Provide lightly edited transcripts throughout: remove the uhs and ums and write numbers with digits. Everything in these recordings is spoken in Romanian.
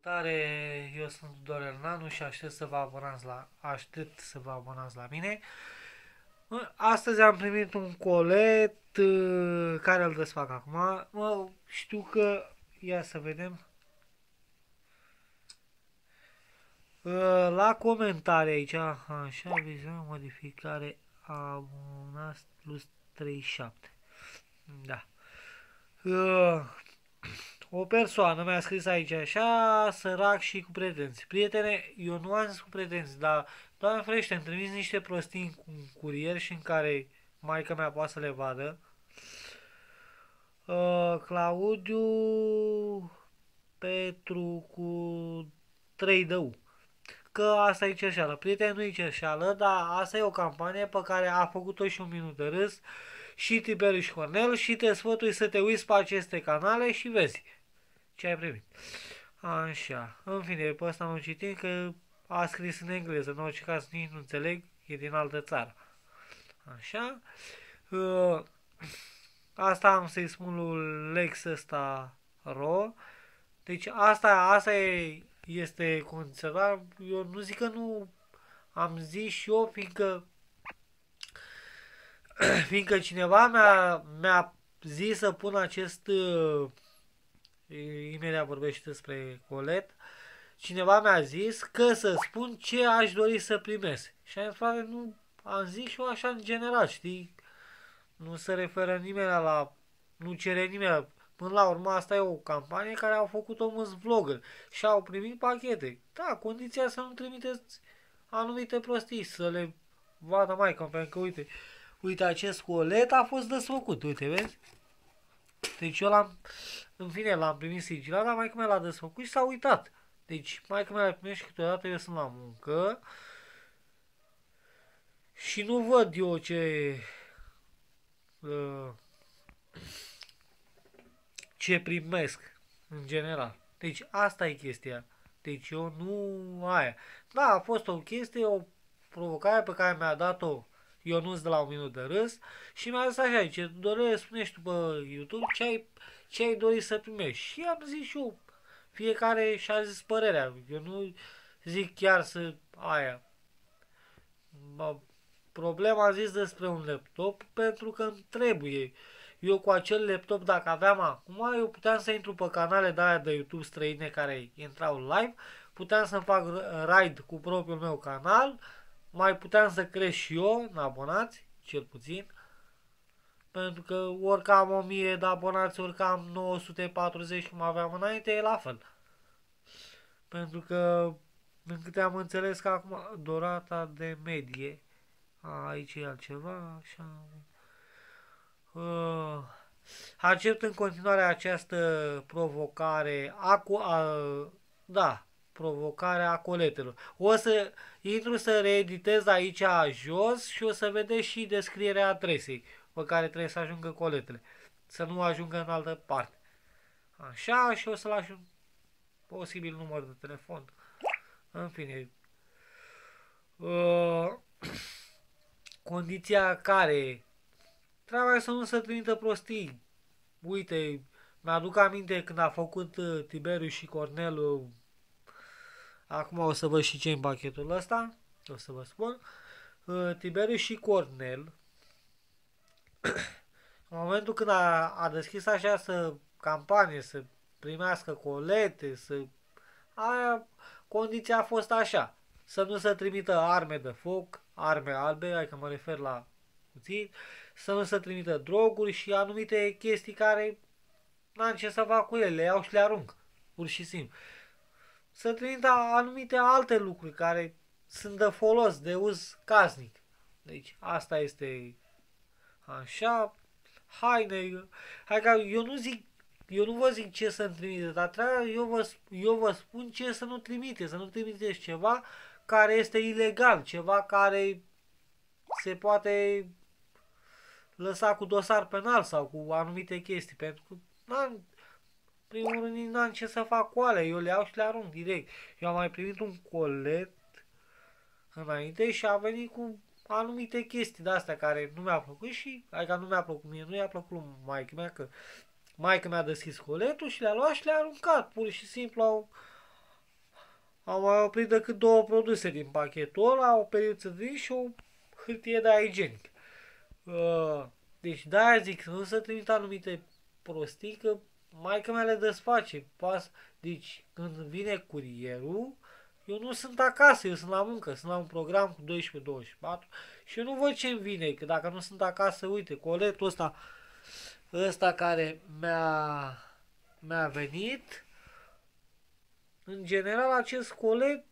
Tare, eu sunt Dorel Nanu și aștept să vă abonați la mine. Astăzi am primit un colet care îl desfac acum. Știu că, ia să vedem, la comentarii aici, așa, vizionăm modificare abonați plus 37. Da. Uh, O persoană mi-a scris aici așa, sărac și cu pretenții. Prietene, eu nu am zis cu pretenții, dar, Doamne ferește, îmi trimis niște prostii în curier și în care maica mea poate să le vadă. Claudiu Petru cu 3 de U. Că asta e cerșeală. Prietene, nu e cerșeală, dar asta e o campanie pe care a făcut-o și un minut de râs și Tiberiu și Cornel și te sfătui să te uiți pe aceste canale și vezi ce ai primit. Așa. În fine, pe ăsta nu citim că a scris în engleză. În orice caz nici nu înțeleg. E din altă țară. Așa. Asta am să-i spun lui Lex ăsta ro. Deci este condiționat. Eu nu zic că nu am zis și eu, fiindcă cineva mi-a zis să pun acest imediat vorbește despre colet. Cineva mi-a zis că să spun ce aș dori să primesc. Și am zis, frate, nu am zis și eu așa în general, știi? Nu se referă nimeni nu cere nimeni. Până la urmă, asta e o campanie care au făcut-o mulți vlogger și au primit pachete. Da, condiția să nu trimiteți anumite prostii, să le vadă maica, pentru că uite, acest colet a fost desfăcut, uite, vezi? Deci în fine, l-am primit sigilat, dar maica mea l-a desfăcut și s-a uitat. Deci, maica mea primește câteodată, eu sunt la muncă și nu văd eu uh, ce primesc în general. Deci, asta e chestia. Deci, eu nu aia. Da, a fost o chestie, o provocare pe care mi-a dat-o Ionuț de la un minut de râs și mi-a zis așa, ce Dorele, spune tu pe YouTube ce ai dorit să primești. Și am zis și eu, fiecare și-a zis părerea. Eu nu zic chiar să aia. Problema am zis despre un laptop pentru că îmi trebuie. Eu cu acel laptop, dacă aveam acum, eu puteam să intru pe canale de aia de YouTube străine care intrau live, puteam să fac raid cu propriul meu canal, mai puteam să cresc și eu în abonați, cel puțin, pentru că oricam 1000 de abonați, oricam 940 cum aveam înainte, e la fel. Pentru că, din câte am înțeles că acum, dorata de medie, aici e altceva, așa. Uh, Accept în continuare această provocare, da, provocarea coletelor. O să intru să reeditez aici jos și o să vedeți și descrierea adresei pe care trebuie să ajungă coletele. Să nu ajungă în altă parte. Așa, și o să lași un posibil număr de telefon. În fine. Uh, Condiția care treaba e să nu se trimită prostii. Uite, mi-aduc aminte când a făcut Tiberiu și Cornel. Acum o să văd și ce în pachetul ăsta. O să vă spun. Tiberiu și Cornel, în momentul când a deschis așa campanie, să primească colete, condiția a fost așa. Să nu se trimită arme de foc, arme albe, adică mă refer la cuțit, să nu se trimită droguri și anumite chestii care n-am ce să fac cu ele, le iau și le arunc, pur și simplu. Să trimită anumite alte lucruri care sunt de folos, de uz casnic. Deci asta este așa, haine, hai că eu nu vă zic ce să-mi trimite, dar eu vă spun ce să nu trimite, să nu trimiteți ceva care este ilegal, ceva care se poate lăsa cu dosar penal sau cu anumite chestii, pentru că primul rând n-am ce să fac cu alea, eu le iau și le arunc direct. Eu am mai primit un colet înainte și a venit cu anumite chestii de-astea care nu mi-a plăcut și, adică nu mi-a plăcut mie, nu i-a plăcut lui maică mea, că maică mi-a deschis coletul și le-a luat și le-a aruncat, pur și simplu Am mai oprit decât 2 produse din pachetul ăla, o periuță de dinți și o hârtie de aia igienică. Deci de-aia zic, nu să trimit anumite prostii, că maică mea le desface. Deci când vine curierul, eu nu sunt acasă, eu sunt la muncă, sunt la un program cu 12-24 și eu nu văd ce-mi vine, că dacă nu sunt acasă, uite, coletul ăsta care mi-a venit, în general acest colet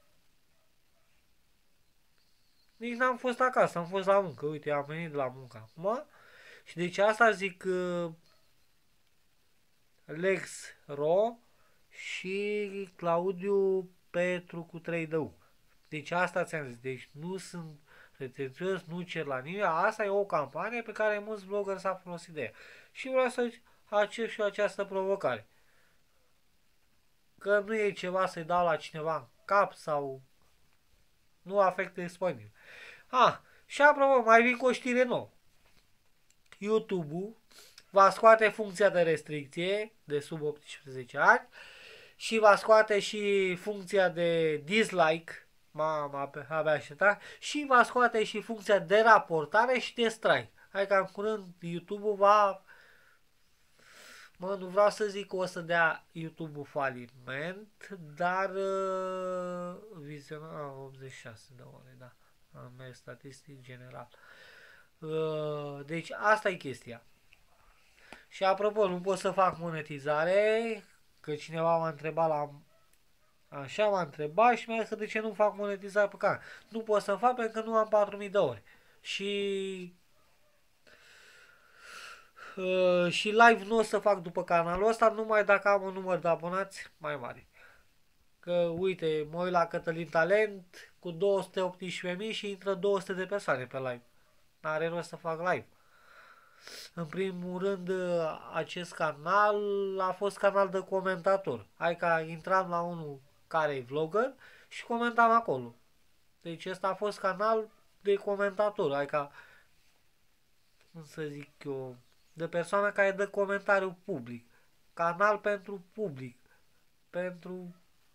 nici n-am fost acasă, am fost la muncă, uite, am venit de la muncă acum și deci asta zic Lex Ro și Claudiu Petru cu 3 de U. Deci asta ți-am zis, deci nu sunt pretențios, nu cer la nimeni, asta e o campanie pe care mulți blogări s-au folosit de ea. Și vreau să accept și această provocare. Că nu e ceva să-i dau la cineva în cap sau nu afectez pe nimeni. Și apropo, mai vin cu o știre nouă. YouTube-ul va scoate funcția de restricție de sub 18 ani și va scoate și funcția de dislike, abia așteptat, și va scoate și funcția de raportare și de strike. Adică în curând YouTube-ul va... nu vreau să zic că o să dea YouTube-ul faliment, dar viziona 86 de ore, da. Am mers statistic general. Deci asta e chestia. Și apropo, nu pot să fac monetizare, că cineva m-a întrebat m-a întrebat și mi-a zis că de ce nu fac monetizare pe canal. Nu pot să fac pentru că nu am 4000 de ore. Și live nu o să fac după canalul ăsta, numai dacă am un număr de abonați mai mare. Că uite, mă uit la Cătălin Talent cu 218.000 și intră 200 de persoane pe live. N-are rost să fac live. În primul rând, acest canal a fost canal de comentator. Adică intram la unul care e vlogger și comentam acolo. Deci ăsta a fost canal de comentator. Adică, cum să zic eu, de persoană care dă comentariu public. Canal pentru public. Pentru...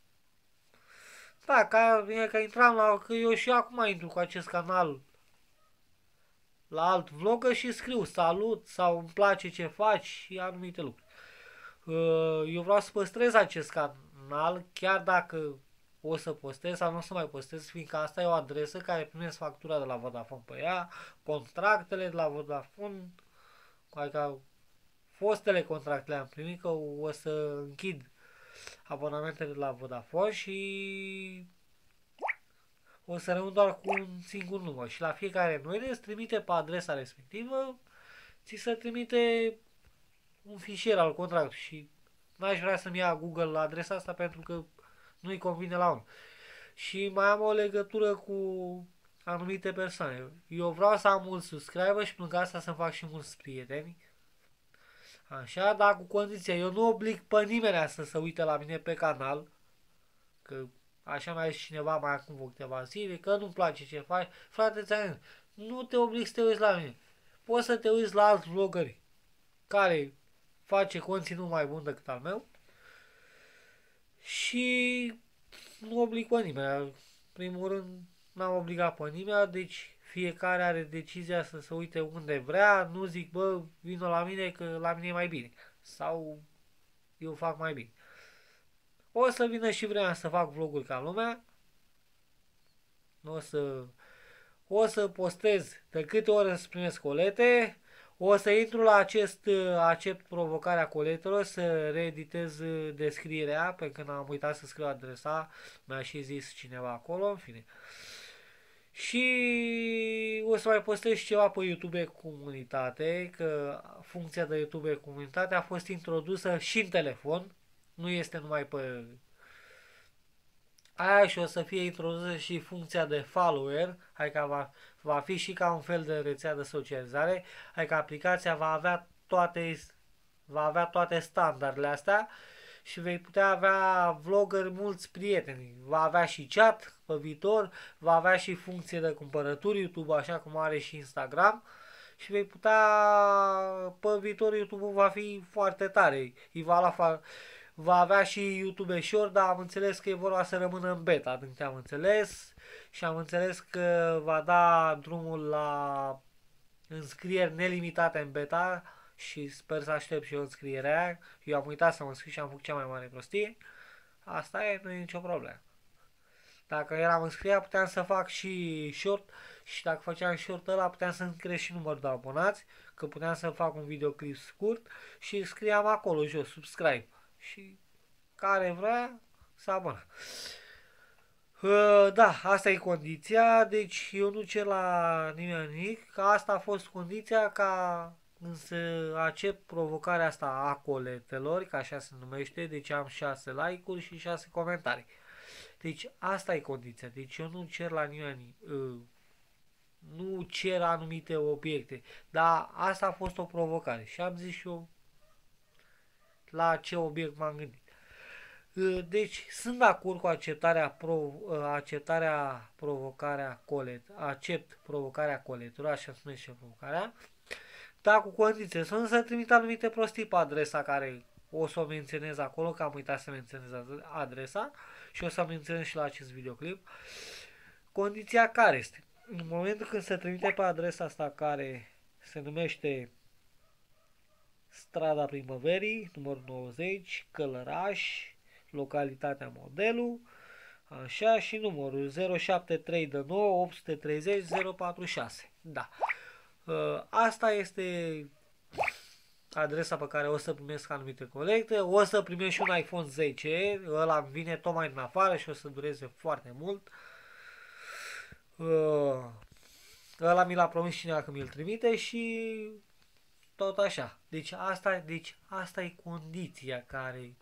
Da, că intram la... Că eu și acum intru cu acest canal la alt vlogger și scriu salut sau îmi place ce faci și anumite lucruri. Eu vreau să păstrez acest canal, chiar dacă o să postez sau nu o să mai postez, fiindcă asta e o adresă care primesc factura de la Vodafone pe ea, contractele de la Vodafone, adică fostele contractele am primit, că o să închid abonamentele de la Vodafone și o să rămân doar cu un singur număr și la fiecare noire îți trimite pe adresa respectivă, ți se trimite un fișier al contractului și n-aș vrea să-mi ia Google la adresa asta pentru că nu-i convine la unul. Și mai am o legătură cu anumite persoane. Eu vreau să am mulți subscriber și până asta să fac și mulți prieteni. Așa, dar cu condiția, eu nu oblig pe nimeni să se uite la mine pe canal, că așa mi-a zis cineva mai acum câteva zile, că nu-mi place ce faci. Frate, ți-am nu te oblig să te uiți la mine. Poți să te uiți la alți vloggeri care face conținut mai bun decât al meu și nu oblig pe nimeni. În primul rând, n-am obligat pe nimeni, deci fiecare are decizia să se uite unde vrea, nu zic, bă, vină la mine că la mine e mai bine sau eu fac mai bine. O să vină și vremea să fac vloguri ca lumea, o să postez de câte ori îți primesc colete, o să intru la accept provocarea coletelor, să reeditez descrierea, pentru că n-am uitat să scriu adresa, mi-a și zis cineva acolo, în fine. Și o să mai postez și ceva pe YouTube Comunitate, că funcția de YouTube Comunitate a fost introdusă și în telefon, nu este numai pe aia, și o să fie introdusă și funcția de follower, adică va fi și ca un fel de rețea de socializare, adică aplicația va avea toate standardele astea și vei putea avea vlogger mulți prieteni. Va avea și chat pe viitor, va avea și funcție de cumpărături YouTube, așa cum are și Instagram. Și vei putea, pe viitor YouTube va fi foarte tare. Va avea și YouTube Short, dar am înțeles că e vorba să rămână în beta, din câte am înțeles. Și am înțeles că va da drumul la înscrieri nelimitate în beta și sper să aștept și eu înscrierea. Eu am uitat să mă înscriu și am făcut cea mai mare prostie. Asta e, nu e nicio problemă. Dacă eram înscris, puteam să fac și short și dacă făceam short ăla, puteam să-mi cresc și numărul de abonați, că puteam să fac un videoclip scurt și scriam acolo jos, subscribe. Și care vrea să abona. Da, asta e condiția, deci eu nu cer la nimeni nimic, că asta a fost condiția ca să accept provocarea asta a coletelor, ca așa se numește, deci am 6 like-uri și 6 comentarii. Deci asta e condiția, deci eu nu cer la nimeni, nu cer anumite obiecte, dar asta a fost o provocare și am zis și eu la ce obiect m-am gândit. Deci sunt de acord cu acceptarea provocarea accept provocarea coletului, așa se numește provocarea, dar cu condiție să nu se trimite anumite prostii pe adresa care o să o menționez acolo, că am uitat să menționez adresa și o să menționez și la acest videoclip. Condiția care este? În momentul când se trimite pe adresa asta care se numește Strada Primăverii, numărul 90, Călăraș, localitatea Modelul, așa, și numărul 07329 830 046. Da. Asta este adresa pe care o să primesc anumite colecte. O să primesc și un iPhone 10, ăla vine tocmai din afară și o să dureze foarte mult. Ăla mi l-a promis cineva că mi-l trimite și tot așa. Deci asta e condiția care...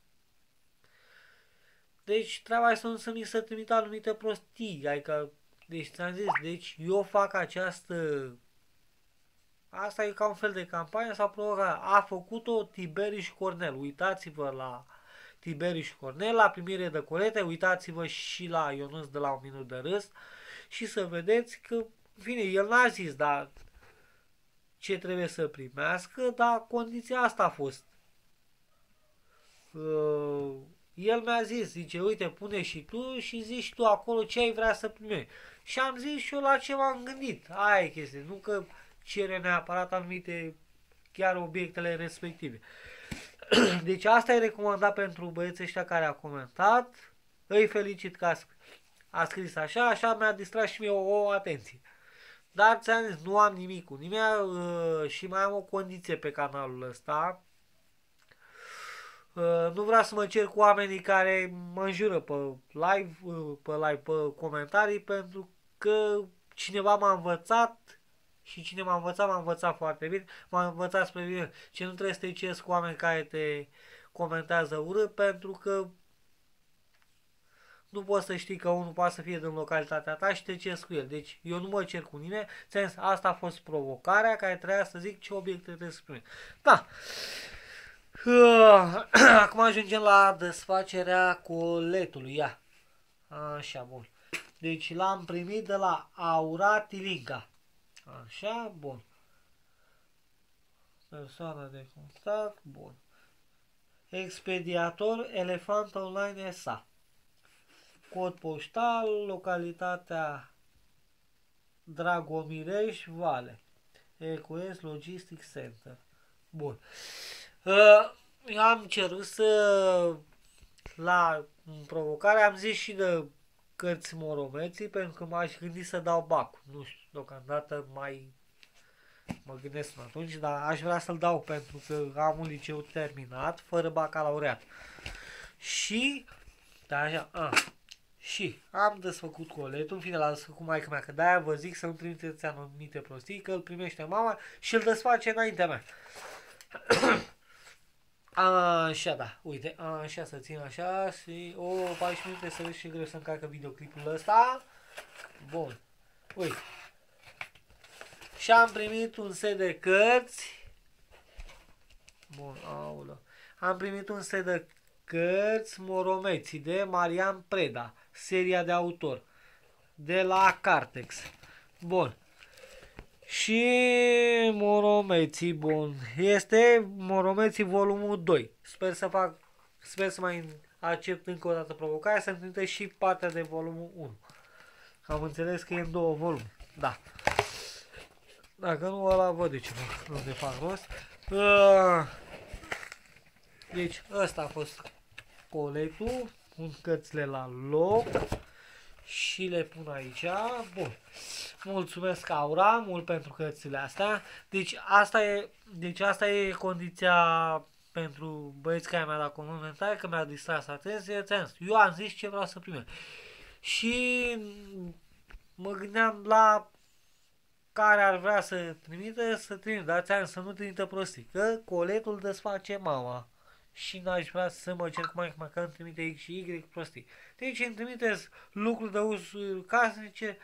Deci treaba să nu să mi se trimită anumite prostii. Adică, deci ți-am zis, deci eu fac această... Asta e ca un fel de campanie sau provocare. A făcut-o Tiberiu și Cornel. Uitați-vă la Tiberiu și Cornel, la primire de colete, uitați-vă și la Ionuț de la Un Minut de Râs și să vedeți că, în fine, el n-a zis, dar ce trebuie să primească, dar condiția asta a fost. El mi-a zis, zice, uite, pune și tu și zici tu acolo ce ai vrea să primești. Și am zis și eu la ce m-am gândit. Aia e chestie, nu că cere neapărat anumite chiar obiectele respective. Deci asta e recomandat pentru băieții ăștia care a comentat. Îi felicit că a scris așa, așa mi-a distrat și mie o atenție. Dar ți-am zis, nu am nimic cu nimeni și mai am o condiție pe canalul ăsta. Nu vreau să mă cer cu oamenii care mă înjură pe live, pe comentarii, pentru că cineva m-a învățat și cine m-a învățat foarte bine, m-a învățat spre bine. Ce nu trebuie să te ceri cu oameni care te comentează urât, pentru că nu poți să știi că unul poate să fie din localitatea ta și te ceri cu el. Deci eu nu mă cer cu nimeni, asta a fost provocarea care trebuia să zic ce obiecte trebuie să primești. Da. Acum ajungem la desfacerea coletului. Ia. Așa, bun. Deci l-am primit de la Aura Tilinca. Așa, bun. Persoana de contact, bun. Expediator Elefant Online SA. Cod poștal, localitatea Dragomireș, Vale. EQS Logistics Center. Bun. Am cerut la provocare, am zis și de cărți Moromeții, pentru că m-aș gândi să dau bacul. Nu știu, deocamdată mai mă gândesc atunci, dar aș vrea să-l dau pentru că am un liceu terminat, fără bacalaureat. Și, da, așa, și am desfăcut coletul, în fine l-am desfăcut maică mea, că de-aia vă zic să nu trimiteți anumite prostii, că îl primește mama și îl desface înaintea mea. Așa, da, uite, așa să țin așa și 14 minute să vezi ce greu să încarcă videoclipul ăsta. Bun, uite. Și am primit un set de cărți. Bun, aulă. Am primit un set de cărți Moromeții de Marian Preda, seria de autor, de la Cartex. Bun. Și Moromeții, bun. Este Moromeții volumul 2. Sper să fac Sper să mai accept încă o dată provocarea, să-mi trimite și partea de volumul 1. Am înțeles că e în 2 volume. Da. Dacă nu, ăla văd de ce nu te fac rost. Deci, ăsta a fost coletul. Pun cărțile la loc și le pun aici. Bun. Mulțumesc, Aura, mult pentru cărțile astea. Deci asta e condiția pentru băieți care mi-a dat comentarii, că mi-a distras atenție. Eu am zis ce vreau să primesc. Și mă gândeam la care ar vrea să trimită, dar ți-am să nu trimită prostii, că coletul desface mama. Și n-aș vrea să mă cer cu maică că îmi trimite X și Y prostii. Deci îmi trimiteți lucruri de uz casnice,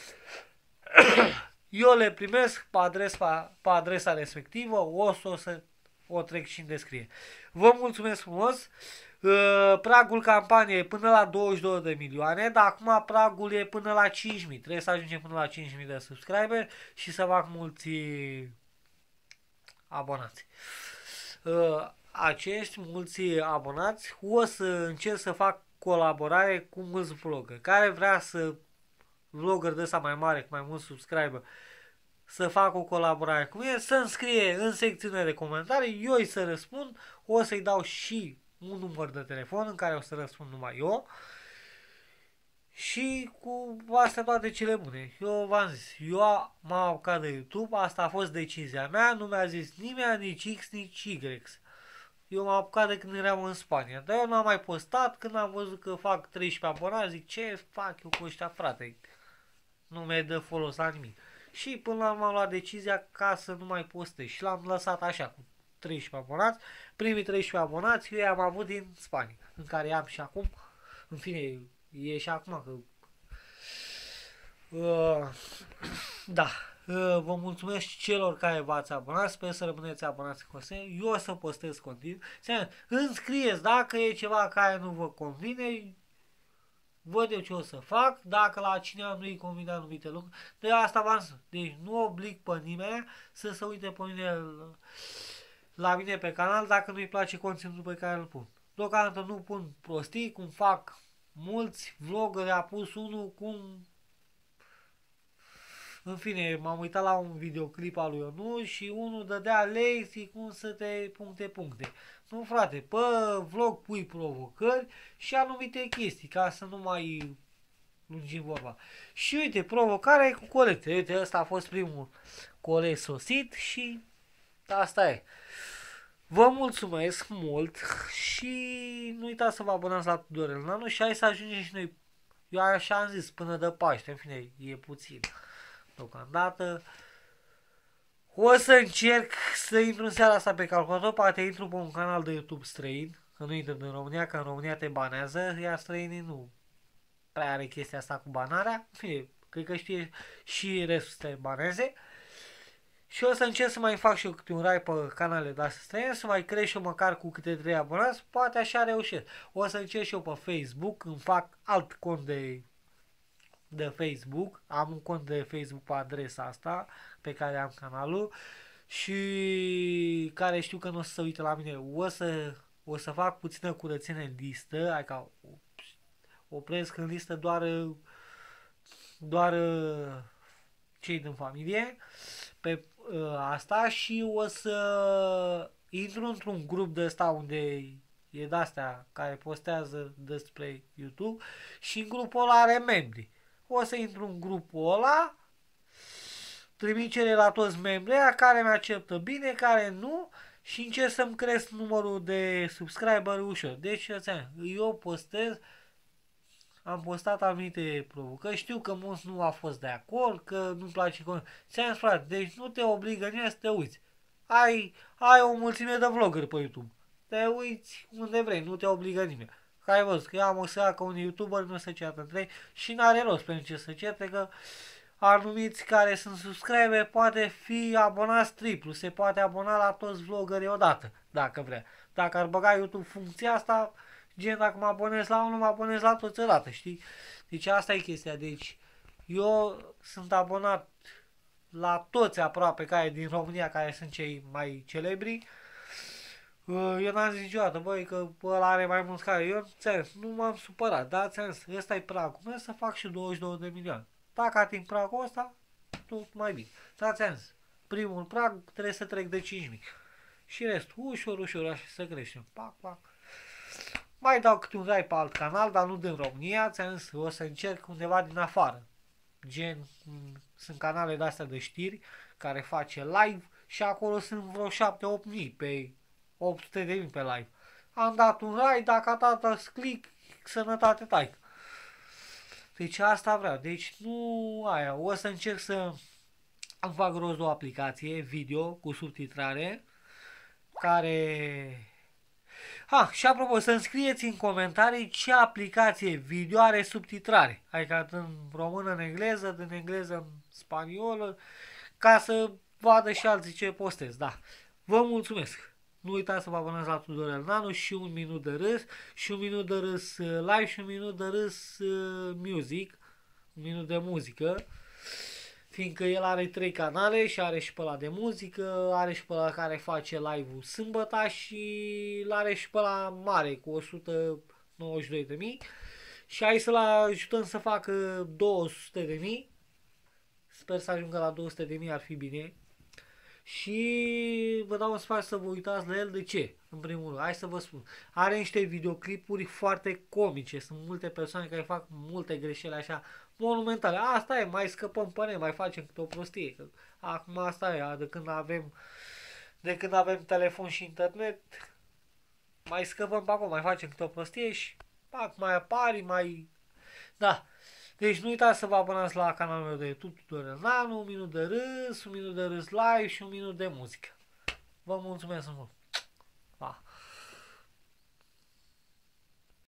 eu le primesc pe adresa respectivă, o trec și în descriere. Vă mulțumesc frumos! Pragul campaniei e până la 22 de milioane, dar acum pragul e până la 5.000. Trebuie să ajungem până la 5.000 de subscriberi și să fac mulți abonați. Acești mulți abonați o să încerc să fac colaborare cu mulți vlogger. Care vrea să vlogger de ăsta mai mare, cu mai mulți subscriber, să fac o colaborare cu mine, să-mi scrie în secțiunea de comentarii, eu îi să răspund, o să-i dau și un număr de telefon în care o să răspund numai eu și cu astea toate cele bune. Eu v-am zis, eu m-am apucat de YouTube, asta a fost decizia mea, nu mi-a zis nimeni, nici X, nici Y. Eu m-am apucat de când eram în Spania, dar eu n-am mai postat, când am văzut că fac 13 abonați, zic ce fac eu cu ăștia, frate, nu mi-e de folos la nimic. Și până la urmă am luat decizia ca să nu mai postez și l-am lăsat așa cu 13 abonați. Primii 13 abonați eu i-am avut din Spania, în care am și acum, în fine, e și acum că... da, vă mulțumesc celor care v-ați abonat, sper să rămâneți abonați cu asta. Eu o să postez continuu. Înscrieți dacă e ceva care nu vă convine, văd eu ce o să fac, dacă la cineva nu-i convine anumite lucruri. De asta v-am zis. Deci nu oblig pe nimeni să se uite pe mine la mine pe canal dacă nu-i place conținutul pe care îl pun. Deocamdată nu pun prostii, cum fac mulți vloggeri, a pus unul cum... În fine, m-am uitat la un videoclip al lui Ionuț și unul dădea lecții cum să te puncte. Nu, frate, pe vlog pui provocări și anumite chestii, ca să nu mai lungim vorba. Și uite, provocarea e cu colecte. Uite, ăsta a fost primul colect sosit și asta e. Vă mulțumesc mult și nu uitați să vă abonați la Tudorel Nanu și hai să ajungem și noi. Eu așa am zis, până de Paște, în fine, e puțin. Deocamdată o să încerc să intru în seara asta pe calculator, poate intru pe un canal de YouTube străin, că nu intru în România, că în România te banează, iar străinii nu prea are chestia asta cu banarea, fie, cred că știe și restul să te baneze. Și o să încerc să mai fac și eu câte un rai pe canale de astea străine, să mai crești și eu măcar cu câte 3 abonați, poate așa reușesc. O să încerc și eu pe Facebook, îmi fac alt cont de Facebook, am un cont de Facebook pe adresa asta pe care am canalul și care știu că nu o să se uite la mine. O să fac puțină curățenie în listă, adică opresc în listă doar cei din familie pe asta și o să intru într-un grup de ăsta unde e de-astea care postează despre YouTube și în grupul ăla are membri. O să intru în grupul ăla, trimit cere la toți membrii care mi acceptă bine, care nu și încerc să-mi cresc numărul de subscriberi ușor. Deci, eu postez, am postat anumite provocări, știu că mulți nu a fost de acord, că nu-mi place ți-am spus, deci nu te obligă nimeni să te uiți. Ai o mulțime de vloggeri pe YouTube. Te uiți unde vrei, nu te obligă nimeni. Că ai văzut că eu am o seară că un YouTuber nu se ceartă între ei și n-are rost pentru ce să certe, că anumiți care sunt subscribe poate fi abonați triplu, se poate abona la toți vloggerii odată, dacă vrea. Dacă ar băga YouTube funcția asta, gen dacă mă abonez la unul, mă abonez la toți odată, știi? Deci asta e chestia, deci eu sunt abonat la toți aproape care din România, care sunt cei mai celebri. Eu n-am zis niciodată, băi, că ăla are mai mulți care. Eu nu m-am supărat, da, ți-am zis, ăsta e pragul meu să fac și 22 de milioane. Dacă ating pragul ăsta, tot mai bine. Da, ți-am zis, primul prag trebuie să trec de 5.000. Și restul, ușor, ușor, așa să creștem. Pac, pac. Mai dau câte un rai pe alt canal, dar nu din România, ți-am zis, o să încerc undeva din afară. Gen, sunt canale de-astea de știri care face live și acolo sunt vreo 7-8 mii pe 800 de mii pe live. Am dat un rai, dacă a dat click, sănătate taică. Deci asta vreau. Deci nu aia. O să încerc să îmi fac rost de o aplicație video cu subtitrare care... și apropo, să-mi scrieți în comentarii ce aplicație video are subtitrare. Adică în română, în engleză, din engleză în spaniolă, ca să vadă și alții ce postez. Da. Vă mulțumesc. Nu uitați să vă abonați la Tudorel Nanu și un minut de râs, și un minut de râs live și un minut de râs music, un minut de muzică, fiindcă el are 3 canale și are și pe ăla de muzică, are și pe ăla care face live-ul sâmbătă și l-are și pe ăla mare cu 192.000 și hai să-l ajutăm să facă 200.000. Sper să ajungă la 200.000, ar fi bine. Și vă dau un sfat să vă uitați la el. De ce? În primul rând, hai să vă spun. Are niște videoclipuri foarte comice. Sunt multe persoane care fac multe greșeli așa monumentale. Asta e, mai scăpăm pe noi, mai facem câte o prostie. Acum asta e, de când avem telefon și internet, mai scăpăm pe acolo, mai facem câte o prostie și mai apari, mai... Da. Deci nu uitați să vă abonați la canalul meu de YouTube Tudorel Nanu, un minut de râs, un minut de râs live și un minut de muzică. Vă mulțumesc mult! Pa!